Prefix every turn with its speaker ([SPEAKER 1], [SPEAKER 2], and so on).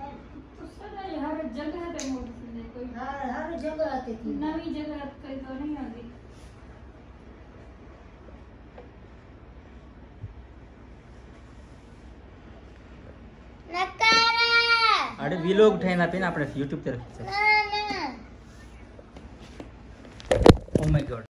[SPEAKER 1] तो सर हर जगह पे मोटर है कोई।
[SPEAKER 2] हर जगह आती थी।
[SPEAKER 1] नवी जगह कहीं तो नहीं आती।
[SPEAKER 3] अरे व्लॉग उठाઈને આપીને આપણે YouTube તરફ. Oh my God.